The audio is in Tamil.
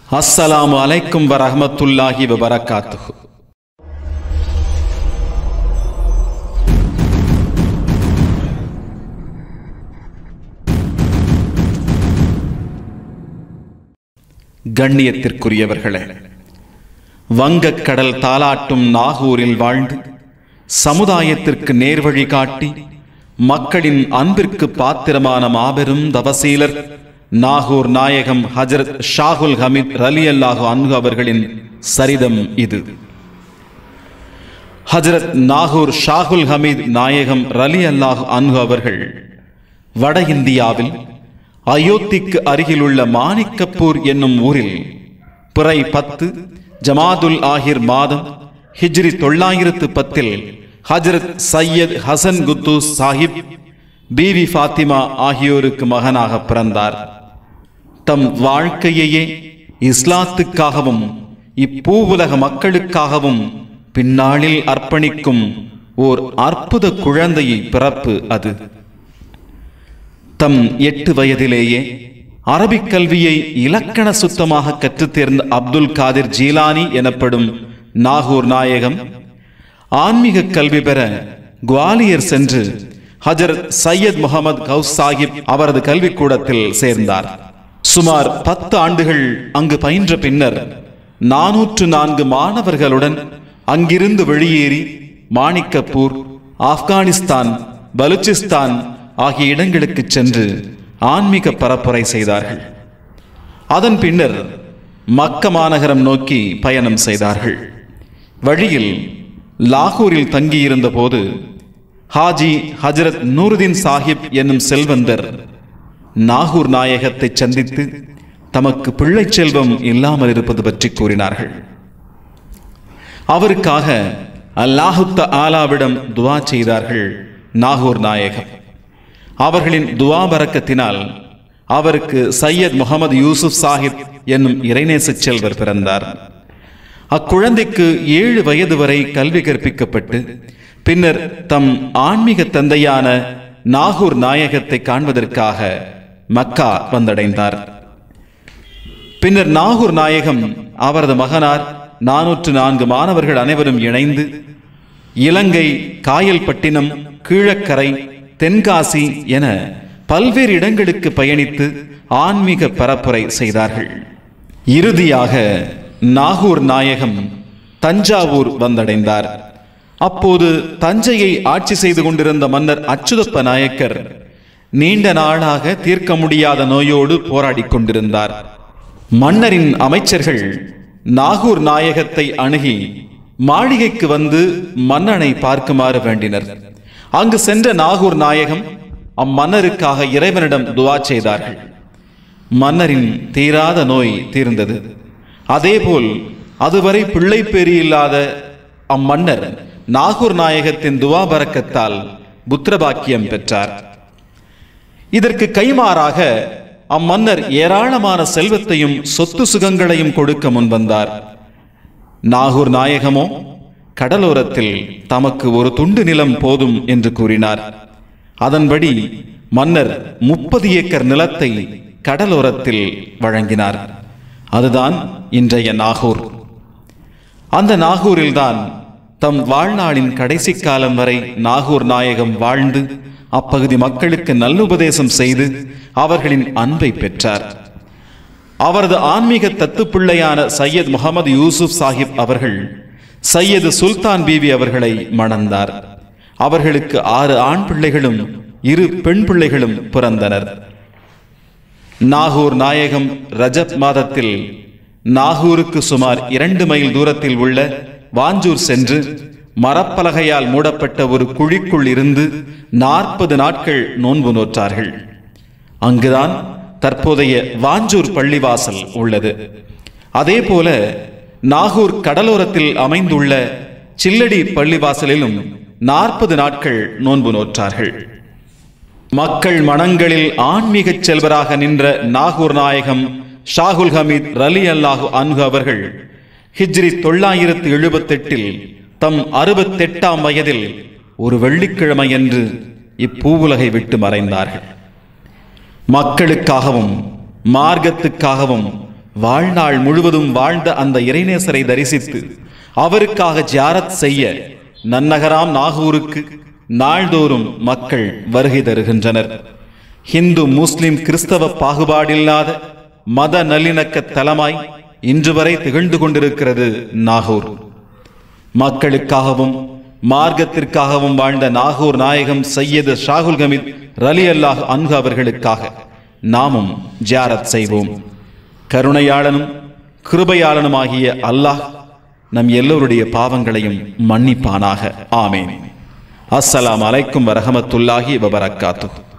அஸ்ஸலாமு அலைக்கும் வரஹ்மத்துல்லாஹி வபரகாத்துஹு. கண்ணியத்திற்குரியவர்களே, வங்கக்கடல் தாலாட்டும் நாகூரில் வாழ்ந்து சமுதாயத்திற்கு நேர்வழி காட்டி மக்களின் அன்பிற்கு பாத்திரமான மாபெரும் தவசீலர் நாகூர் நாயகம் ஹஜ்ரத் ஷாகுல் ஹமீத் ரலியல்லாஹு அன்ஹு அவர்களின் சரிதம் இது. ஹஜ்ரத் நாகூர் ஷாகுல் ஹமீத் நாயகம் ரலியல்லாஹு அன்ஹு அவர்கள் வட இந்தியாவில் அயோத்திக்கு அருகிலுள்ள மாணிக்கப்பூர் என்னும் ஊரில் பிறை 10 ஜமாதுல் ஆஹிர் மாதம் ஹிஜ்ரி 910 ஹஜ்ரத் சையத் ஹசன் குத்தூஸ் சாஹிப், பீவி ஃபாத்திமா ஆகியோருக்கு மகனாக பிறந்தார். தம் வாழ்க்கையையே இஸ்லாத்துக்காகவும் இப்பூவுலக மக்களுக்காகவும் பின்னாளில் அர்ப்பணிக்கும் ஓர் அற்புத குழந்தையை பிறப்பு அது. தம் 8 வயதிலேயே அரபிக் கல்வியை இலக்கண சுத்தமாக கற்றுத் தேர்ந்த அப்துல் காதிர் ஜீலானி எனப்படும் நாகூர் நாயகம் ஆன்மீக கல்வி பெற குவாலியர் சென்று ஹஜ்ரத் சையத் முகமது கவுஸ் சாஹிப் அவரது கல்விக்கூடத்தில் சேர்ந்தார். சுமார் 10 ஆண்டுகள் அங்கு பயின்ற பின்னர் 404 மாணவர்களுடன் அங்கிருந்து வெளியேறி மாணிக்கப்பூர், ஆப்கானிஸ்தான், பலுச்சிஸ்தான் ஆகிய இடங்களுக்கு சென்று ஆன்மீக பரப்புரை செய்தார்கள். அதன் பின்னர் மக்க மாநகரம் நோக்கி பயணம் செய்தார்கள். வழியில் லாகூரில் தங்கியிருந்த போது ஹாஜி ஹஜ்ரத் நூருதீன் சாஹிப் என்னும் செல்வந்தர் நாகூர் நாயகத்தை சந்தித்து தமக்கு பிள்ளை செல்வம் இல்லாமல் இருப்பது பற்றி கூறினார்கள். அவருக்காக அல்லாஹு தஆலாவிடம் துஆ செய்தார்கள். நாகூர் நாயகம் அவர்களின் துஆ பரக்கத்தினால் அவருக்கு சையத் முகமது யூசுப் சாஹிப் என்னும் இறைநேச செல்வர் பிறந்தார். அக்குழந்தைக்கு 7 வயது வரை கல்வி கற்பிக்கப்பட்டு பின்னர் தம் ஆன்மீக தந்தையான நாகூர் நாயகத்தை காண்பதற்காக மக்கா வந்தடைந்தார். பின்னர் நாகூர் நாயகம் அவரது மகனார் 404 மாணவர்கள் அனைவரும் இணைந்து இலங்கை, காயல்பட்டினம், கீழக்கரை, தென்காசி என பல்வேறு இடங்களுக்கு பயணித்து ஆன்மீக பரப்புரை செய்தார்கள். இறுதியாக நாகூர் நாயகம் தஞ்சாவூர் வந்தடைந்தார். அப்போது தஞ்சையை ஆட்சி செய்து கொண்டிருந்த மன்னர் அச்சுதப்ப நாயக்கர் நீண்ட நாளாக தீர்க்க முடியாத நோயோடு போராடி கொண்டிருந்தார். மன்னரின் அமைச்சர்கள் நாகூர் நாயகத்தை அணுகி மாளிகைக்கு வந்து மன்னனை பார்க்குமாறு வேண்டினர். அங்கு சென்ற நாகூர் நாயகம் அம்மன்னருக்காக இறைவனிடம் துஆ செய்தார்கள். மன்னரின் தீராத நோய் தீர்ந்தது. அதேபோல் அதுவரை பிள்ளை பேறு இல்லாத அம்மன்னர் நாகூர் நாயகத்தின் துஆ பரக்கத்தால் புத்திரபாக்கியம் பெற்றார். இதற்கு கைமாறாக அம்மன்னர் ஏராளமான செல்வத்தையும் சொத்து சுகங்களையும் கொடுக்க முன்வந்தார். நாகூர் நாயகமோ கடலோரத்தில் தமக்கு ஒரு துண்டு நிலம் போதும் என்று கூறினார். அதன்படி மன்னர் 30 ஏக்கர் நிலத்தை கடலோரத்தில் வழங்கினார். அதுதான் இன்றைய நாகூர். அந்த நாகூரில்தான் தம் வாழ்நாளின் கடைசி காலம் வரை நாகூர் நாயகம் வாழ்ந்து அப்பகுதி மக்களுக்கு நல்லுபதேசம் செய்து அவர்களின் அன்பை பெற்றார். அவரது ஆன்மீக தத்துப்பிள்ளையான சையத் முகமது யூசுப் சாஹிப் அவர்கள் சையது சுல்தான் பீவி அவர்களை மணந்தார். அவர்களுக்கு 6 ஆண் பிள்ளைகளும் 2 பெண் பிள்ளைகளும் பிறந்தனர். நாகூர் நாயகம் ரஜப் மாதத்தில் நாகூருக்கு சுமார் 2 மைல் தூரத்தில் உள்ள வாஞ்சூர் சென்று மரப்பலகையால் மூடப்பட்ட ஒரு குழிக்குள் இருந்து 40 நாட்கள் நோன்பு நோற்றார்கள். அங்குதான் தற்போதைய வாஞ்சூர் பள்ளிவாசல் உள்ளது. அதே போல நாகூர் கடலோரத்தில் அமைந்துள்ள சில்லடி பள்ளிவாசலிலும் 40 நாட்கள் நோன்பு நோற்றார்கள். மக்கள் மனங்களில் ஆன்மீக செல்வராக நின்ற நாகூர் நாயகம் ஷாகுல் ஹமீத் ரலியல்லாஹு அன்ஹு அவர்கள் ஹிஜ்ரி 978 தம் 68ஆம் வயதில் ஒரு வெள்ளிக்கிழமையன்று இப்பூவுலகை விட்டு மறைந்தார்கள். மக்களுக்காகவும் மார்க்கத்துக்காகவும் வாழ்நாள் முழுவதும் வாழ்ந்த அந்த இறைநேசரை தரிசித்து அவருக்காக ஜியாரத் செய்ய நன்னகராம் நாகூருக்கு நாள்தோறும் மக்கள் வருகை தருகின்றனர். இந்து முஸ்லிம் கிறிஸ்தவ பாகுபாடில்லாத மத நல்லிணக்க தலமாய் இன்று வரை திகழ்ந்து கொண்டிருக்கிறது நாகூர். மக்களுக்காகவும் மார்க்கத்திற்காகவும் வாழ்ந்த நாகூர் நாயகம் சையது ஷாகுல் ஹமீத் ரலியல்லாஹு அன்ஹு அவர்களுக்காக நாமும் ஜியாரத் செய்வோம். கருணையாளனும் கிருபையாளனுமாகிய அல்லாஹ் நம் எல்லோருடைய பாவங்களையும் மன்னிப்பானாக. ஆமீன். அஸ்ஸலாமு அலைக்கும் வரஹ்மத்துல்லாஹி வபரகாத்துஹு.